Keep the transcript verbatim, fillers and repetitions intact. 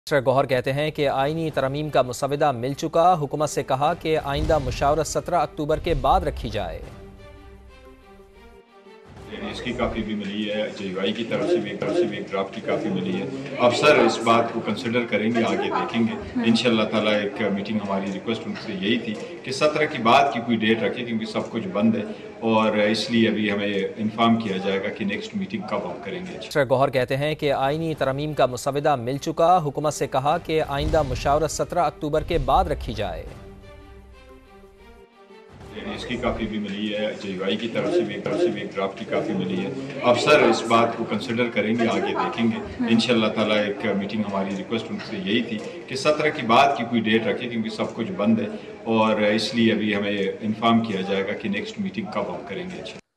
Mister Gauhar कहते हैं कि आईनी तरमीम का मुसवदा मिल चुका, हुकूमत से कहा कि आइंदा मुशावरत सत्रह अक्टूबर के बाद रखी जाए। इसकी काफ़ी भी मिली है, जेवाई की तरफ से भी तरफ से भी एक ड्राफ्ट की काफ़ी मिली है। अफसर इस बात को कंसिडर करेंगे, आगे देखेंगे इंशाल्लाह ताला। एक मीटिंग हमारी रिक्वेस्ट उनसे यही थी कि सत्रह की बाद की कोई डेट रखें, क्योंकि सब कुछ बंद है और इसलिए अभी हमें इन्फॉर्म किया जाएगा कि नेक्स्ट मीटिंग कब हम करेंगे। मिस्टर गौहर कहते हैं कि आईनी तरमीम का मुसवदा मिल चुका, हुकूमत से कहा कि आइंदा मुशावरत सत्रह अक्टूबर के बाद रखी जाए। इसकी काफ़ी भी मिली है, जेवाई की तरफ से भी तरफ से भी एक ड्राफ्ट की काफ़ी मिली है। अफसर इस बात को कंसिडर करेंगे, आगे देखेंगे इंशाल्लाह ताला। एक मीटिंग हमारी रिक्वेस्ट उनसे यही थी कि सत्रह की बाद की कोई डेट रखें, क्योंकि सब कुछ बंद है और इसलिए अभी हमें इन्फॉर्म किया जाएगा कि नेक्स्ट मीटिंग कब हम करेंगे।